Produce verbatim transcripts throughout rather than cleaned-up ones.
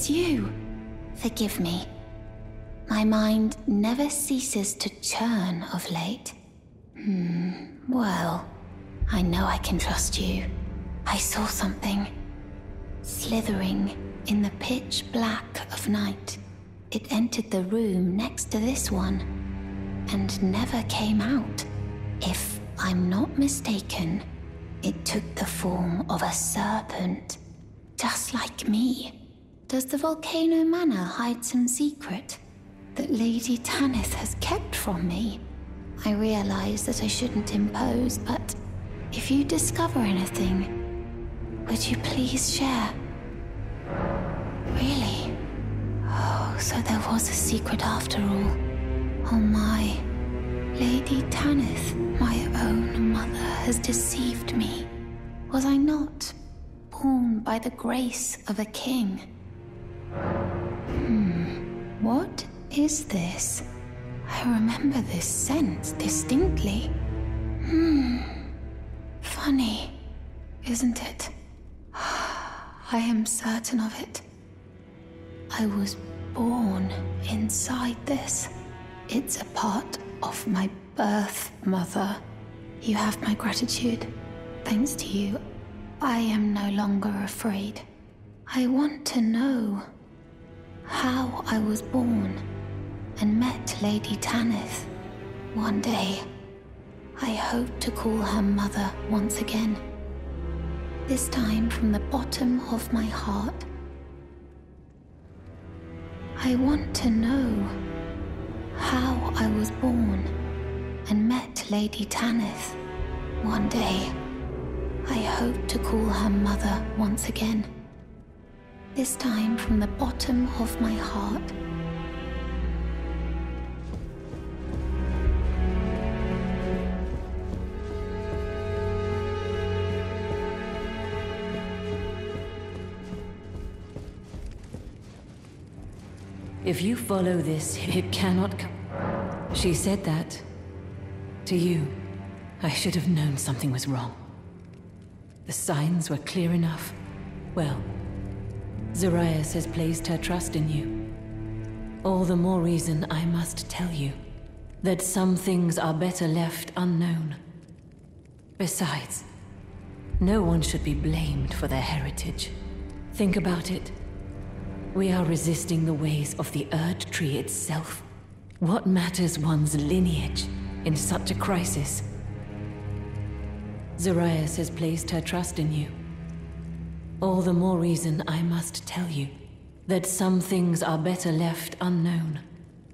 it's you. Forgive me. My mind never ceases to churn of late. Hmm, well, I know I can trust you. I saw something slithering in the pitch black of night. It entered the room next to this one and never came out. If I'm not mistaken, it took the form of a serpent, just like me. Does the Volcano Manor hide some secret that Lady Tanith has kept from me? I realize that I shouldn't impose, but if you discover anything, would you please share? Really? Oh, so there was a secret after all. Oh my. Lady Tanith, my own mother, has deceived me. Was I not born by the grace of a king? Hmm. What is this? I remember this scent distinctly. Hmm. Funny, isn't it? I am certain of it. I was born inside this. It's a part of my birth, Mother. You have my gratitude. Thanks to you, I am no longer afraid. I want to know how I was born and met Lady Tanith. One day, I hope to call her mother once again. This time from the bottom of my heart. I want to know how I was born and met Lady Tanith. One day, I hope to call her mother once again. This time from the bottom of my heart. If you follow this, it cannot come. She said that to you. I should have known something was wrong. The signs were clear enough. Well, Zarias has placed her trust in you. All the more reason I must tell you that some things are better left unknown. Besides, no one should be blamed for their heritage. Think about it. We are resisting the ways of the Erd Tree itself. What matters one's lineage in such a crisis? Zarias has placed her trust in you. All the more reason I must tell you that some things are better left unknown.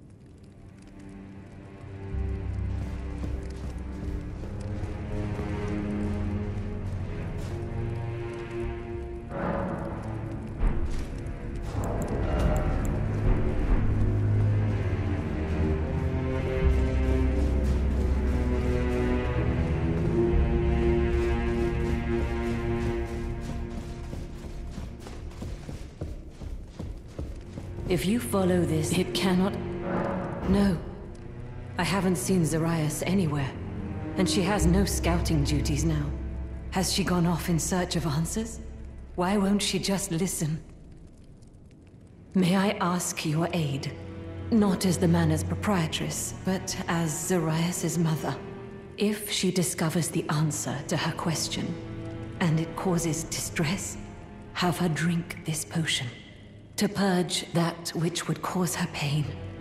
If you follow this, it cannot... No. I haven't seen Zarias anywhere, and she has no scouting duties now. Has she gone off in search of answers? Why won't she just listen? May I ask your aid? Not as the manor's proprietress, but as Zarias' mother. If she discovers the answer to her question, and it causes distress, have her drink this potion to purge that which would cause her pain.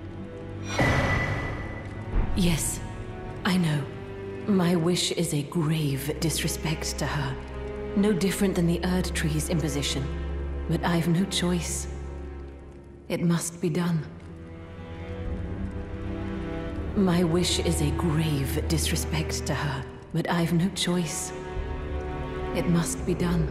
Yes, I know. My wish is a grave disrespect to her. No different than the Erd Tree's imposition. But I've no choice. It must be done. My wish is a grave disrespect to her. But I've no choice. It must be done.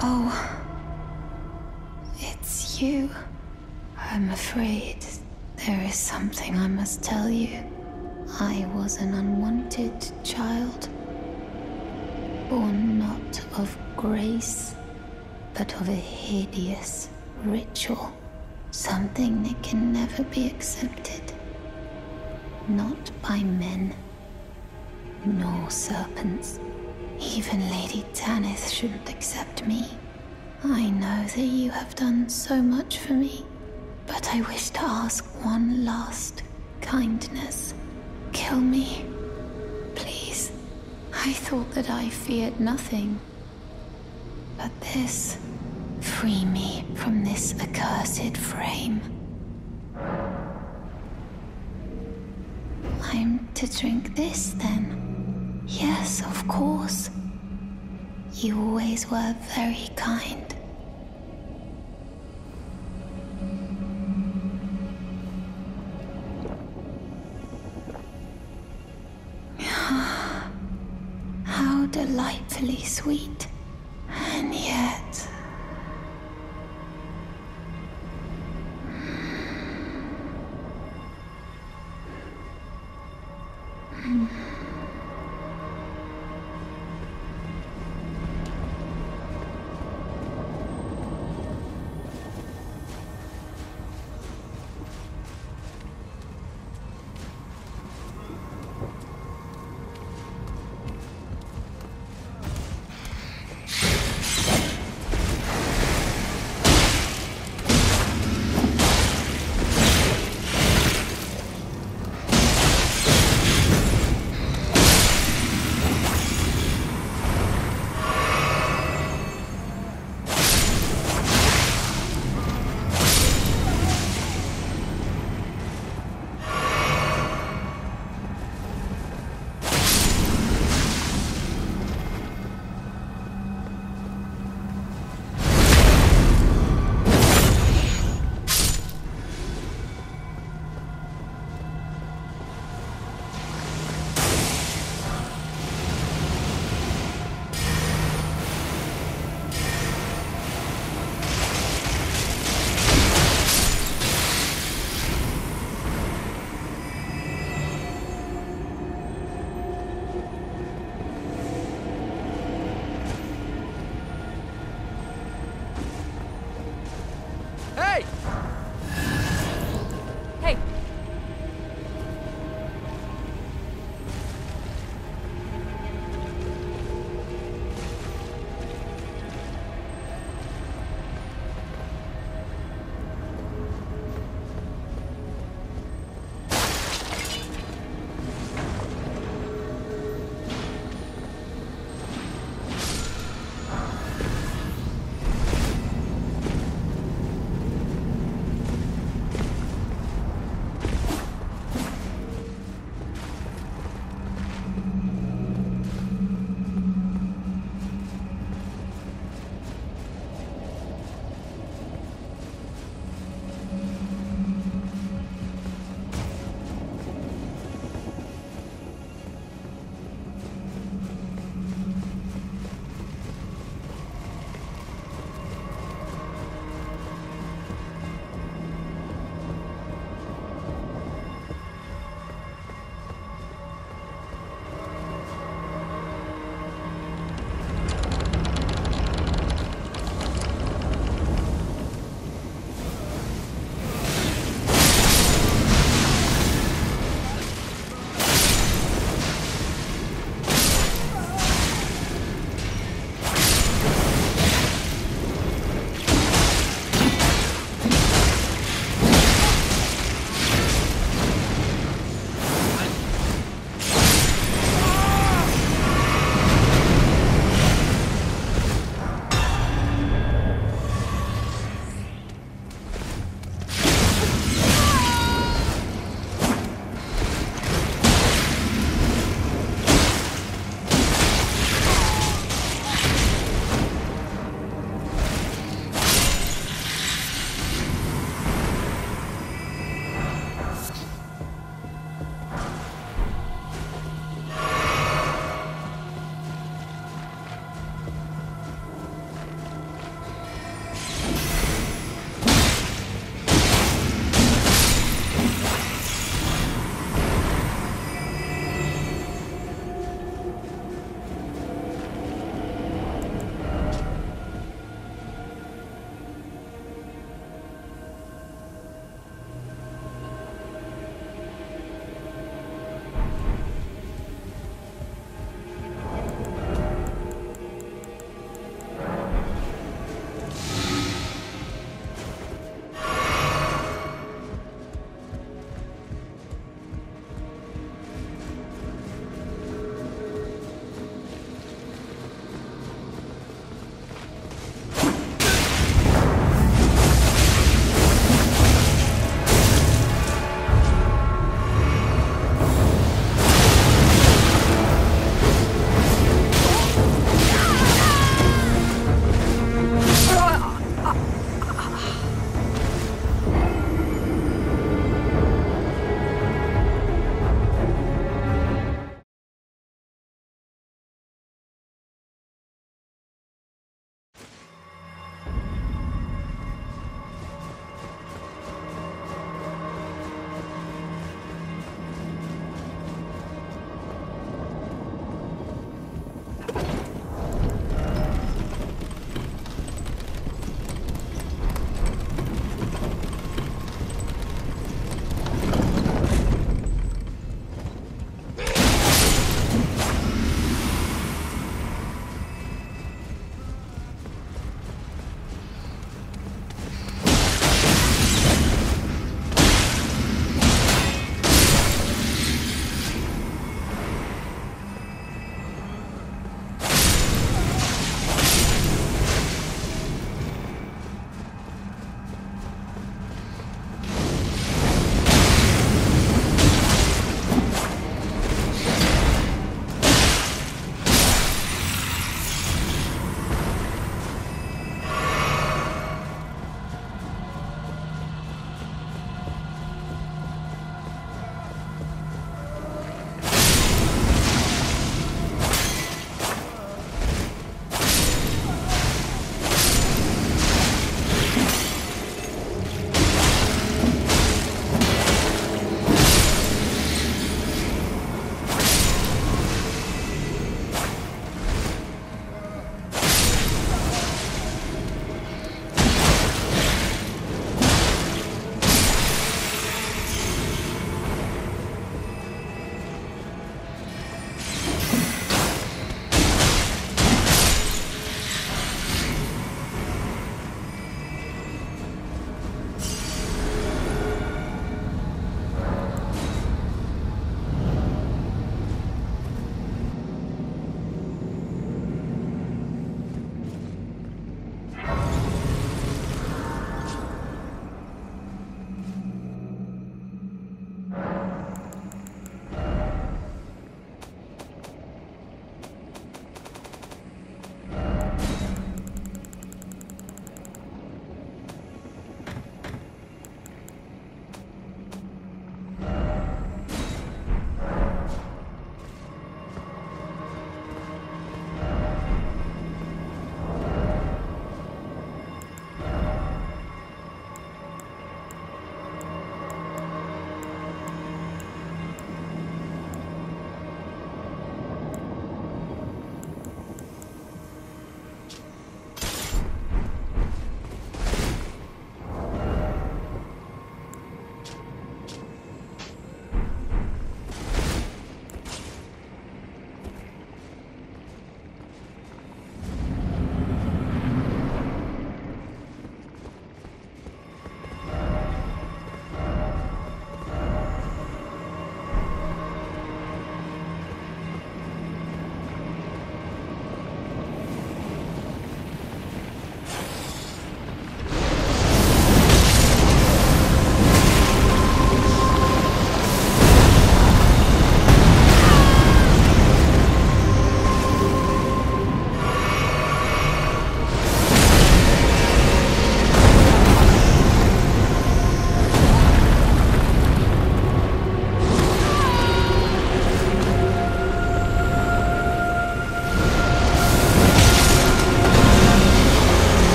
Oh. It's you. I'm afraid there is something I must tell you. I was an unwanted child. Born not of grace, but of a hideous ritual. Something that can never be accepted. Not by men, nor serpents. Even Lady Tanith shouldn't accept me. I know that you have done so much for me, but I wish to ask one last kindness. Kill me, please. I thought that I feared nothing. But this, free me from this accursed frame. I'm to drink this, then? Yes, of course. You always were very kind. How delightfully sweet. And yet...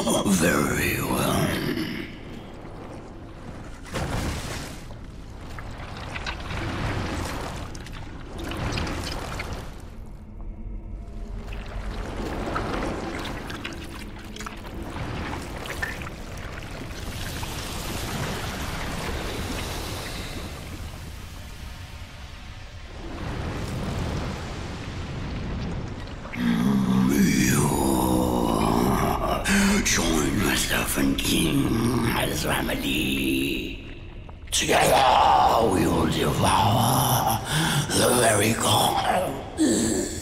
Very well. Join myself and King as remedy. Together we will devour the very god.